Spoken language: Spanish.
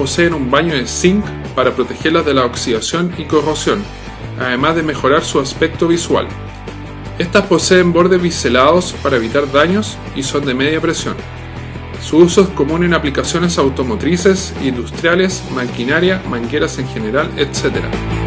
poseen un baño de zinc para protegerlas de la oxidación y corrosión, además de mejorar su aspecto visual. Estas poseen bordes biselados para evitar daños y son de media presión. Su uso es común en aplicaciones automotrices, industriales, maquinaria, mangueras en general, etc.